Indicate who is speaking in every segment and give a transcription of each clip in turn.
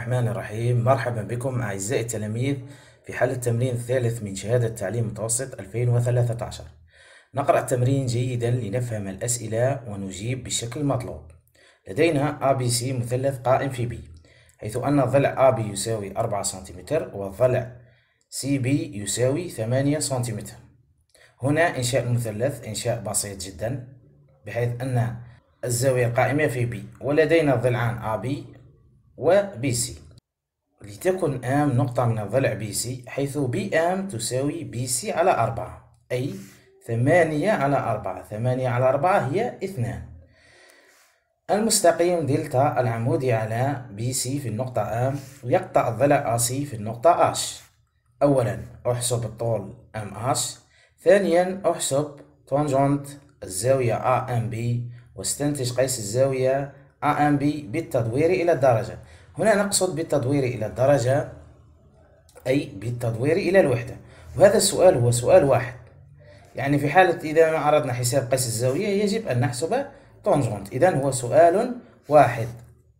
Speaker 1: الرحمن الرحيم. مرحبا بكم أعزائي التلاميذ في حل التمرين الثالث من شهادة تعليم متوسط 2013. نقرأ التمرين جيدا لنفهم الأسئلة ونجيب بالشكل المطلوب. لدينا ABC مثلث قائم في B، حيث أن الضلع AB يساوي 4 سنتيمتر والضلع CB يساوي 8 سنتيمتر. هنا إنشاء المثلث إنشاء بسيط جدا، بحيث أن الزاوية القائمة في B ولدينا ضلعان AB و BC. لتكن AM نقطة من الضلع BC، حيث BM تساوي BC على 4، أي 8 على 4. 8 على 4 هي 2. المستقيم دلتا العمودي على BC في النقطة M يقطع الضلع AC في النقطة H. أولا أحسب الطول MH، ثانيا أحسب تانجنت الزاوية AMB واستنتج قيس الزاوية AMB بالتدوير إلى الدرجة. هنا نقصد بالتدوير إلى الدرجة أي بالتدوير إلى الوحدة، وهذا السؤال هو سؤال واحد، يعني في حالة إذا ما أردنا حساب قيس الزاوية يجب أن نحسب تانجنت، إذن هو سؤال واحد.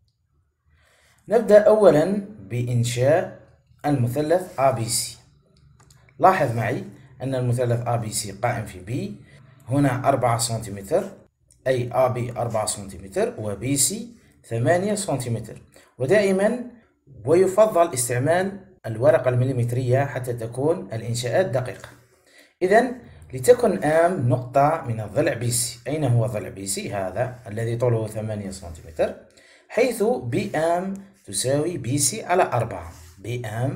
Speaker 1: نبدأ أولا بإنشاء المثلث ABC. لاحظ معي أن المثلث ABC قائم في B، هنا 4 سنتيمتر أي AB 4 سنتيمتر وBC 8 سنتيمتر، ودائما ويفضل استعمال الورقة المليمترية حتى تكون الإنشاءات دقيقة. إذن لتكن M نقطة من الضلع BC. أين هو ضلع BC؟ هذا الذي طوله 8 سنتيمتر، حيث BM تساوي BC على 4. BM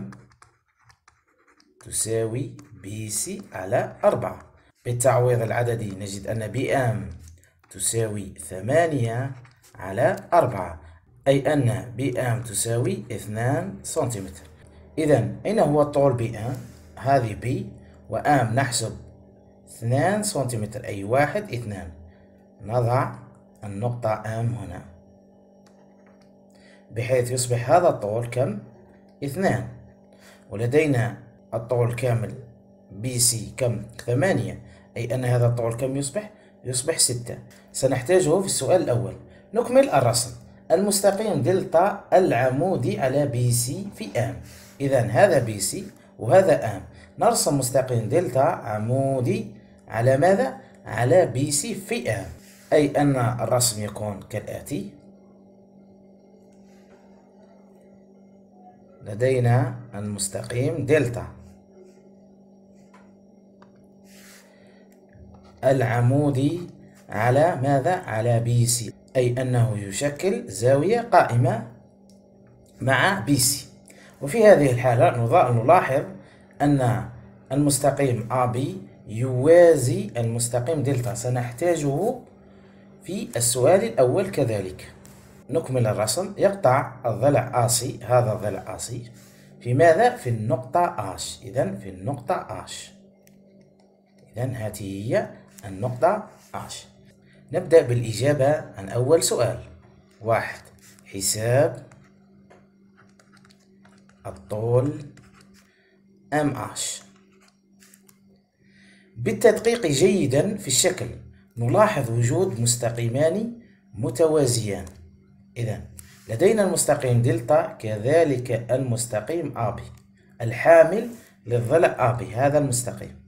Speaker 1: تساوي BC على 4. بالتعويض العددي نجد أن BM تساوي 8 على 4، أي أن BM تساوي 2 سنتيمتر. إذن أين هو الطول BM؟ هذه B وM نحسب 2 سنتيمتر أي 1 2. نضع النقطة M هنا بحيث يصبح هذا الطول كم؟ 2. ولدينا الطول كامل BC كم؟ 8، أي أن هذا الطول كم يصبح؟ يصبح 6. سنحتاجه في السؤال الأول. نكمل الرسم. المستقيم دلتا العمودي على BC في M، إذن هذا BC وهذا M. نرسم مستقيم دلتا عمودي على ماذا؟ على BC في M، أي أن الرسم يكون كالآتي. لدينا المستقيم دلتا العمودي على ماذا؟ على BC، أي أنه يشكل زاوية قائمة مع BC. وفي هذه الحالة نلاحظ أن المستقيم AB يوازي المستقيم دلتا، سنحتاجه في السؤال الأول كذلك. نكمل الرسم. يقطع الضلع AC، هذا الضلع AC في ماذا؟ في النقطة H. إذن في النقطة H، إذن هذه هي النقطة H. نبدأ بالإجابة عن أول سؤال. 1. حساب الطول MH. بالتدقيق جيدا في الشكل نلاحظ وجود مستقيمان متوازيان. إذن لدينا المستقيم دلتا كذلك المستقيم AB الحامل للضلع AB. هذا المستقيم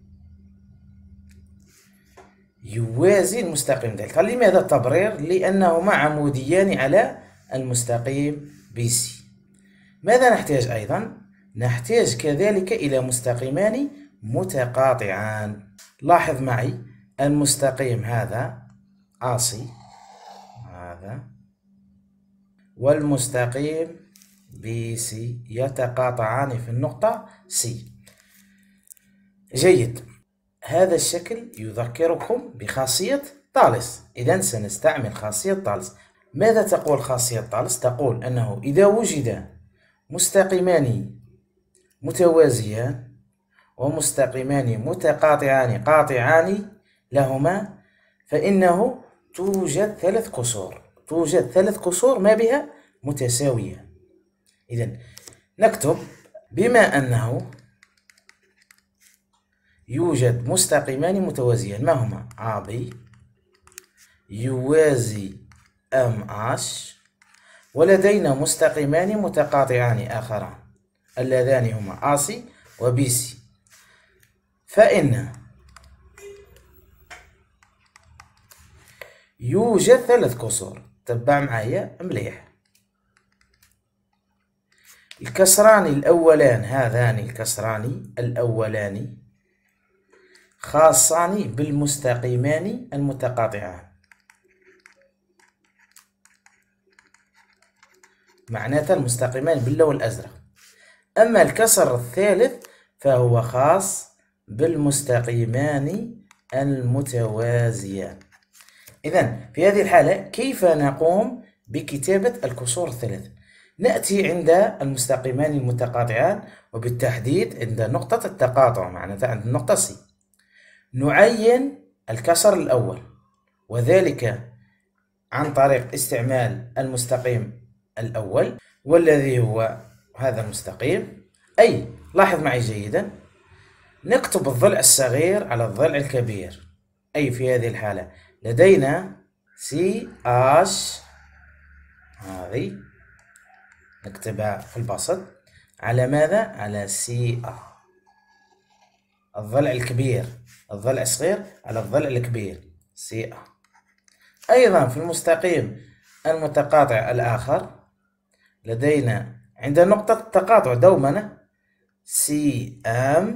Speaker 1: يوازي المستقيم دلتا. لماذا التبرير؟ لأنهما عموديان على المستقيم BC. ماذا نحتاج أيضا؟ نحتاج كذلك إلى مستقيمان متقاطعان. لاحظ معي المستقيم هذا AC هذا والمستقيم BC يتقاطعان في النقطة C. جيد، هذا الشكل يذكركم بخاصية تالس، إذن سنستعمل خاصية تالس. ماذا تقول خاصية تالس؟ تقول أنه إذا وجد مستقيمان متوازيان ومستقيمان متقاطعان قاطعان لهما فإنه توجد 3 كسور. توجد 3 كسور ما بها متساوية. إذن نكتب بما أنه يوجد مستقيمان متوازيان، ما هما؟ AB يوازي MH، ولدينا مستقيمان متقاطعان آخران اللذان هما AC و BC، فإن يوجد 3 كسور. تبع معايا مليح. الكسران الأولان، هذان الكسران الأولان خاصان بالمستقيمان المتقاطعان، معناتها المستقيمان باللون الأزرق. أما الكسر الثالث فهو خاص بالمستقيمان المتوازيان. إذن في هذه الحالة كيف نقوم بكتابة الكسور الثلاث؟ نأتي عند المستقيمان المتقاطعان، وبالتحديد عند نقطة التقاطع، معناتها عند النقطة C. نعين الكسر الأول، وذلك عن طريق استعمال المستقيم الأول، والذي هو هذا المستقيم. أي لاحظ معي جيدا، نكتب الضلع الصغير على الضلع الكبير. أي في هذه الحالة لدينا CH، هذه نكتبها في البسط على ماذا؟ على CA، الضلع الكبير، الضلع الصغير على الضلع الكبير CA. أيضا في المستقيم المتقاطع الآخر لدينا عند نقطة التقاطع دوما CM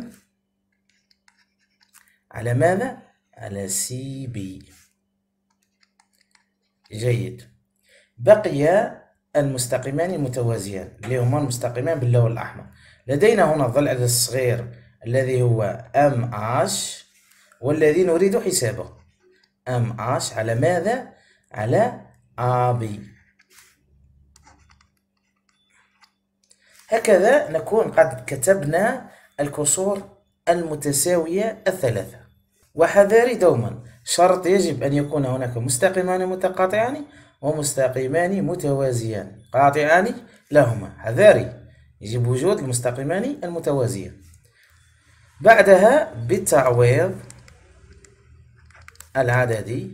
Speaker 1: على ماذا؟ على CB. جيد. بقي المستقيمان المتوازيان اللي هما المستقيمان باللون الأحمر. لدينا هنا الضلع الصغير الذي هو MH، والذي نريد حسابه MH على ماذا؟ على AB. هكذا نكون قد كتبنا الكسور المتساوية الثلاثة. وحذاري دوما، شرط يجب أن يكون هناك مستقيمان متقاطعان ومستقيمان متوازيان قاطعان لهما. حذاري، يجب وجود المستقيمان المتوازيان. بعدها بالتعويض العددي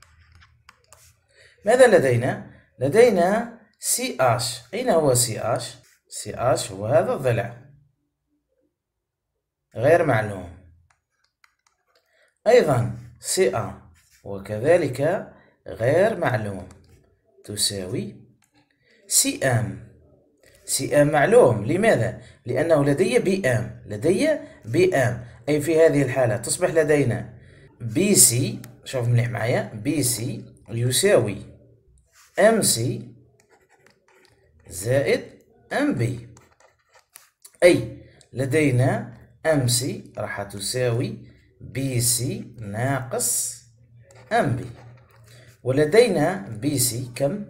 Speaker 1: ماذا لدينا؟ لدينا CH. أين هو CH؟ CH هو هذا الضلع غير معلوم. أيضا CA وكذلك غير معلوم تساوي CM. CM معلوم. لماذا؟ لأنه لدي BM. أي في هذه الحالة تصبح لدينا BC. شوف مليح معايا، BC يساوي MC زائد MB. أي لدينا MC راح تساوي BC ناقص MB، ولدينا BC كم؟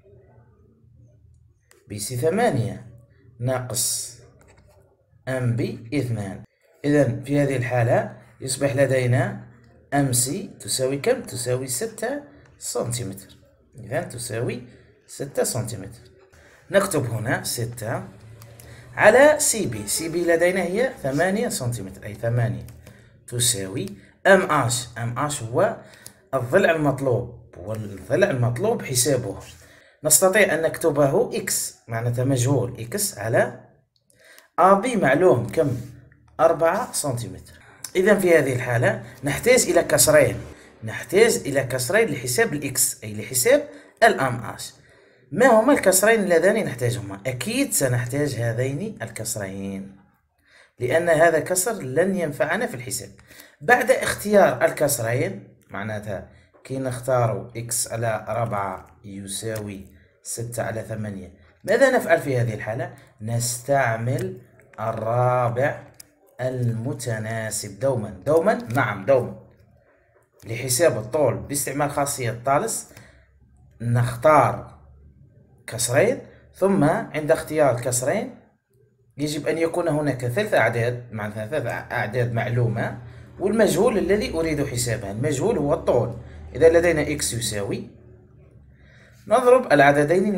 Speaker 1: BC 8 ناقص MB 2. إذن في هذه الحالة يصبح لدينا MC تساوي كم؟ تساوي 6 سنتيمتر. إذن تساوي 6 سنتيمتر. نكتب هنا 6 على CB لدينا هي 8 سنتيمتر، أي 8 تساوي MH هو الضلع المطلوب، والضلع المطلوب حسابه نستطيع أن نكتبه X، معناتها مجهول X على AB معلوم كم؟ 4 سنتيمتر. إذا في هذه الحالة نحتاج إلى كسرين لحساب الإكس، أي لحساب الMH. ما هما الكسرين اللذان نحتاجهما؟ أكيد سنحتاج هذين الكسرين، لأن هذا كسر لن ينفعنا في الحساب. بعد اختيار الكسرين، معناتها كي نختار x على 4 يساوي 6 على 8، ماذا نفعل في هذه الحالة؟ نستعمل الرابع المتناسب دوما لحساب الطول باستعمال خاصية طالس. نختار كسرين، ثم عند اختيار الكسرين يجب أن يكون هناك 3 أعداد، معناتها 3 أعداد معلومة، والمجهول الذي أريد حسابها. المجهول هو الطول. إذا لدينا x يساوي، نضرب العددين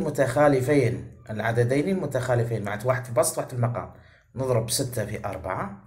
Speaker 1: المتخالفين معناتها واحد في البسط واحد في المقام. نضرب 6 في 4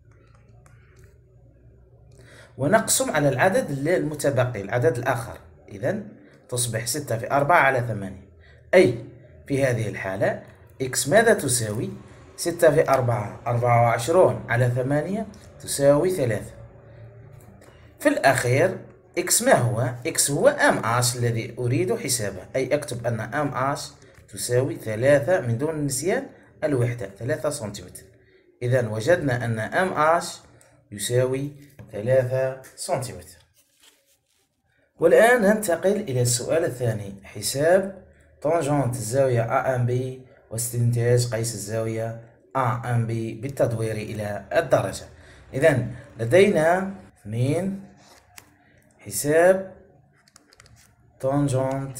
Speaker 1: ونقسم على العدد المتبقي، العدد الآخر. إذن تصبح 6 في 4 على 8. أي في هذه الحالة إكس ماذا تساوي؟ 6 في 4 24 على 8 تساوي 3. في الأخير إكس ما هو؟ إكس هو أم آش الذي أريد حسابه، أي أكتب أن أم آش تساوي 3 من دون نسيان الوحدة 3 سنتيمتر. إذا وجدنا أن أم آش يساوي 3 سنتيمتر. والآن ننتقل إلى السؤال الثاني، حساب طنجنت الزاوية AMB واستنتاج قيس الزاوية AMB بالتدوير إلى الدرجة. إذا لدينا 2 حساب طنجنت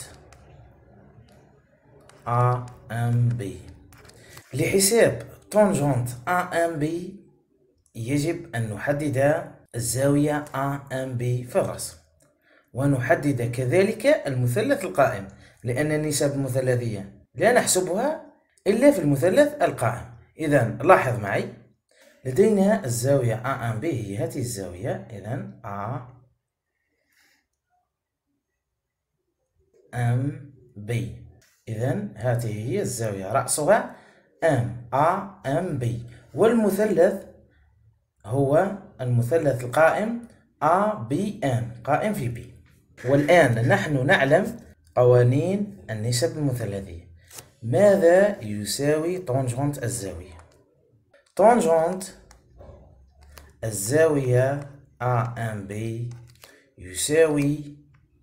Speaker 1: AMB. لحساب طنجنت AMB يجب أن نحدد الزاوية AMB في الرسم، ونحدد كذلك المثلث القائم، لأن النسب المثلثية لا نحسبها إلا في المثلث القائم. إذا لاحظ معي، لدينا الزاوية AMB هي هذه الزاوية. إذا AMB، إذا هذه هي الزاوية رأسها AMB، والمثلث هو المثلث القائم ABM، قائم في B. والآن نحن نعلم قوانين النسب المثلثية. ماذا يساوي طنجنت الزاوية؟ طنجنت الزاوية AMB يساوي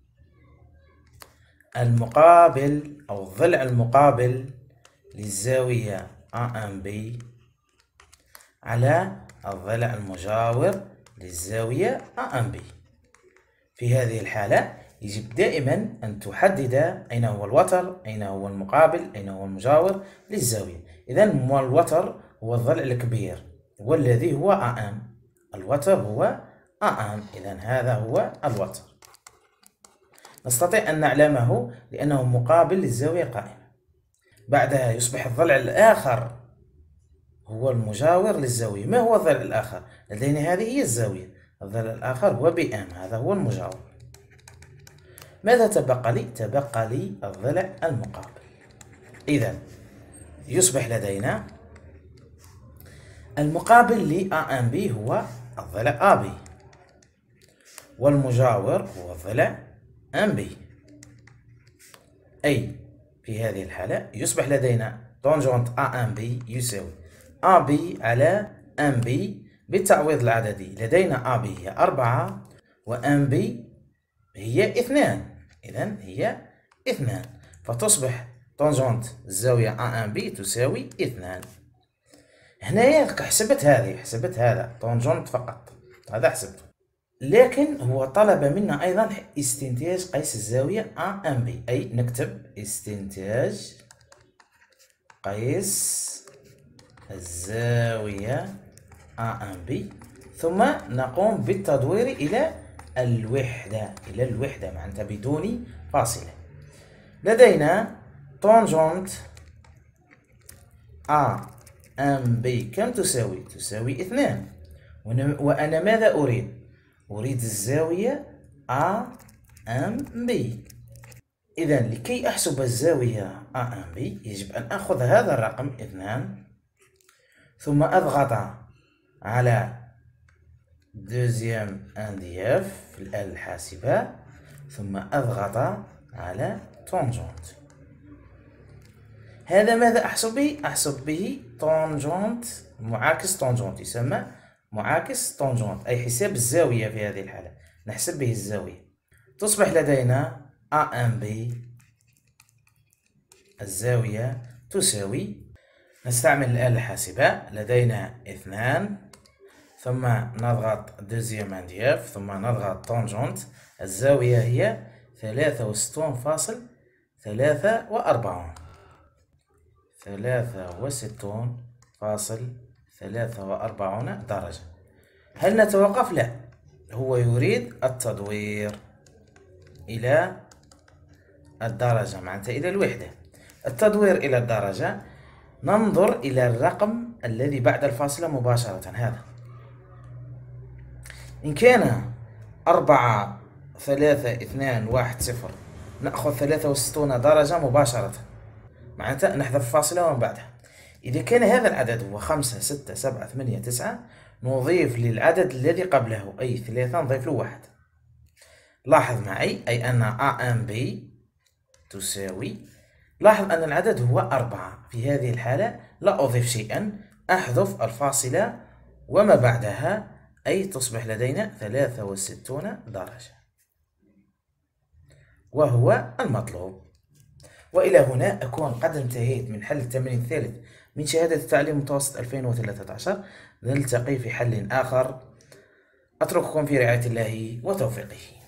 Speaker 1: المقابل أو الضلع المقابل للزاوية AMB على الضلع المجاور للزاوية AMB. في هذه الحالة يجب دائما أن تحدد أين هو الوتر، أين هو المقابل، أين هو المجاور للزاوية. إذا الوتر هو الضلع الكبير والذي هو AM، الوتر هو AM، إذا هذا هو الوتر. نستطيع أن نعلمه لأنه مقابل للزاوية القائمة. بعدها يصبح الضلع الآخر هو المجاور للزاوية. ما هو الضلع الآخر؟ لدينا هذه هي الزاوية، الضلع الآخر هو BM، هذا هو المجاور. ماذا تبقى لي؟ تبقى لي الضلع المقابل. إذا يصبح لدينا المقابل ل AMB هو الضلع AB، والمجاور هو الضلع MB. أي في هذه الحالة يصبح لدينا طنجنت AMB يساوي AB على MB بالتعويض العددي. لدينا AB هي 4 وMB هي 2، إذن هي 2، فتصبح طنجنت الزاوية AMB تساوي 2. هنايا حسبت هذه، حسبت هذا طنجنت فقط، هذا حسبته. لكن هو طلب منا أيضا استنتاج قيس الزاوية AMB، أي نكتب استنتاج قيس الزاوية AMB، ثم نقوم بالتدوير إلى الوحدة، معناتها بدون فاصلة. لدينا طنجنت AMB كم تساوي؟ تساوي 2. وأنا ماذا أريد؟ أريد الزاوية AMB. إذا لكي أحسب الزاوية AMB يجب أن أخذ هذا الرقم 2، ثم أضغط على دوزيام اندياف في الآلة الحاسبة، ثم أضغط على طنجنت. هذا ماذا أحسب به؟ أحسب به طنجنت معاكس طنجنت، يسمى معاكس طنجنت، أي حساب الزاوية. في هذه الحالة نحسب به الزاوية. تصبح لدينا AMB الزاوية تساوي، نستعمل الآلة الحاسبة، لدينا 2 ثم نضغط دوزيام اندياف ثم نضغط طنجنت، الزاوية هي 63.43 درجة. هل نتوقف؟ لا، هو يريد التدوير إلى الدرجة، معناتها إلى الوحدة. التدوير إلى الدرجة، ننظر إلى الرقم الذي بعد الفاصلة مباشرة، هذا. إن كان 4 3 2 1 0 نأخذ 63 درجة مباشرة. معناتها نحذف فاصلة ومن بعدها. إذا كان هذا العدد هو 5 6 7 8 9 نضيف للعدد الذي قبله أي 3 نضيف له 1. لاحظ معي أي أن A B تساوي، لاحظ أن العدد هو 4. في هذه الحالة لا أضيف شيئا، أحذف الفاصلة وما بعدها أي تصبح لدينا 63 درجة، وهو المطلوب. وإلى هنا أكون قد انتهيت من حل التمرين الثالث من شهادة التعليم المتوسط 2013. نلتقي في حل آخر. أترككم في رعاية الله وتوفيقه.